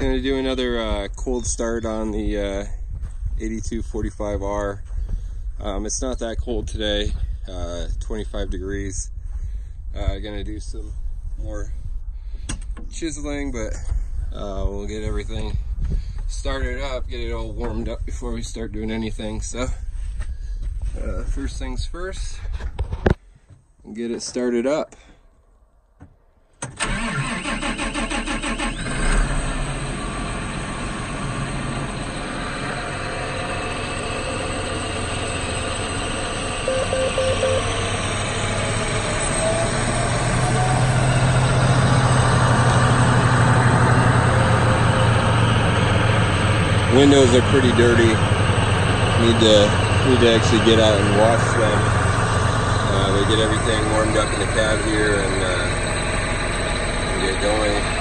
Gonna do another cold start on the 8245R. It's not that cold today, 25 degrees. Gonna do some more chiseling, but we'll get everything started up, get it all warmed up before we start doing anything. So first things first, get it started up. Windows are pretty dirty. Need to actually get out and wash them. We get everything warmed up in the cab here and get going.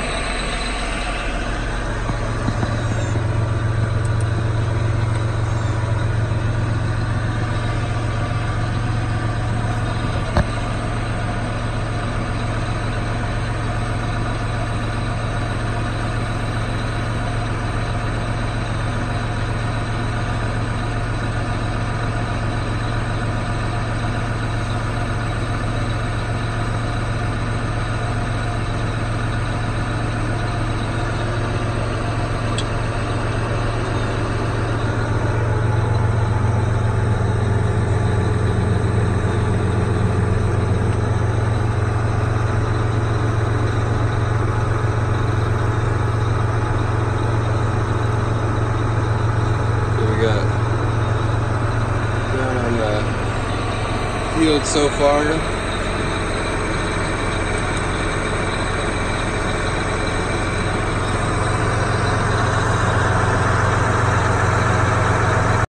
Field so far.